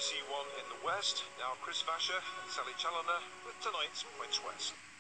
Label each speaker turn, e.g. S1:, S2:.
S1: BBC One in the west. Now Chris Vasher and Sally Challoner with tonight's Points West.